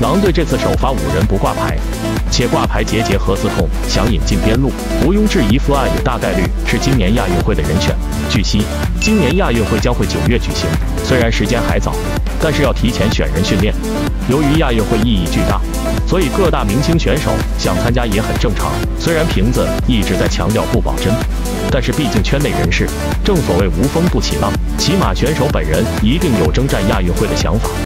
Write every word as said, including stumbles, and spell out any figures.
狼队这次首发五人不挂牌，且挂牌节节何思痛想引进边路，毋庸置疑，F I 也大概率是今年亚运会的人选。据悉，今年亚运会将会九月举行，虽然时间还早，但是要提前选人训练。由于亚运会意义巨大，所以各大明星选手想参加也很正常。虽然瓶子一直在强调不保真，但是毕竟圈内人士，正所谓无风不起浪，起码选手本人一定有征战亚运会的想法。